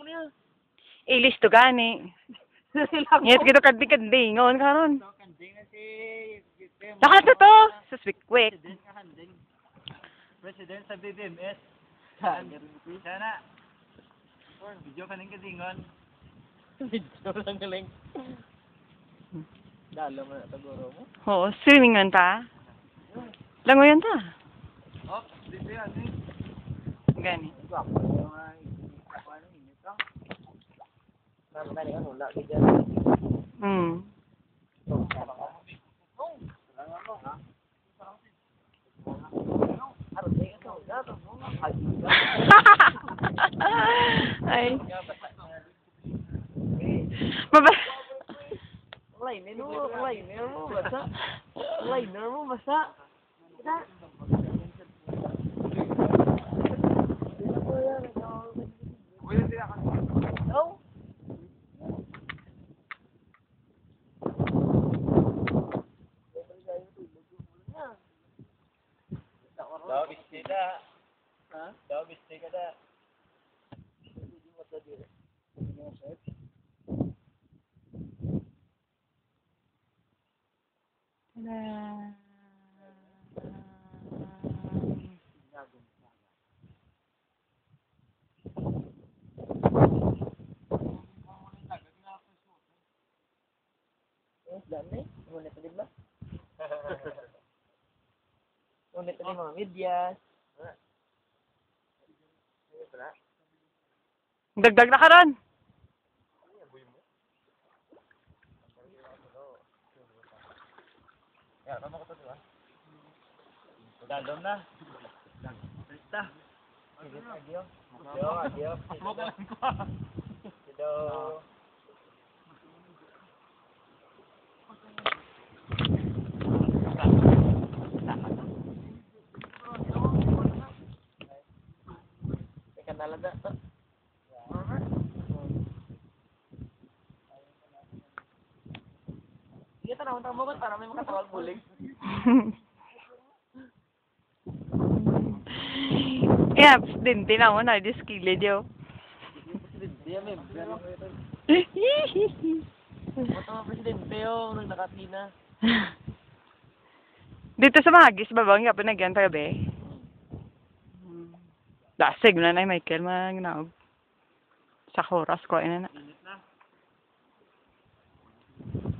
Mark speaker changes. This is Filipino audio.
Speaker 1: niya.
Speaker 2: Ilis to gani. Ngit gitu kanding-kandingon karon.
Speaker 1: Kanding na si...
Speaker 2: Lahat to to. Suswikwik.
Speaker 1: President sa BBMS. Sana. Video kanding-kandingon. Video lang galing. Dalo mo na taguro mo.
Speaker 2: Oo, swimming man ta. Lango yan ta.
Speaker 1: Oh, dito yan eh.
Speaker 2: Gani. Hmm. Ay. Maba.
Speaker 1: Liner mo basa. Liner mo basa. Oh. Daw bisita. Ha? Daw bisita da. Dami, ngunit din ba? Ngunit din mga medyas.
Speaker 2: Dagdag na karon.
Speaker 1: Ya, tama ko to, di ba? Dadom na. Basta. Adios. Adios. Mo ka lang ko. Hello. Ikan talaga to. Iya, tanong-tanong mo para may makatawag bulig.
Speaker 2: Yeah, din mo na diskilid yo.
Speaker 1: Dia may Mga presidente yo nang nakatina.
Speaker 2: Dito sa Mahagis babang yapon na gan pagabi. Dasig na na Michael magnaog. Sa oras ko ina na.